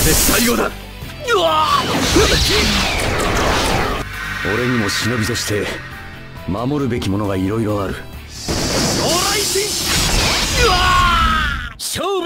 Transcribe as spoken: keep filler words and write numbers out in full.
で最後だ。うわ俺にも忍びとして守るべきものがいろいろある。将来心。うわ勝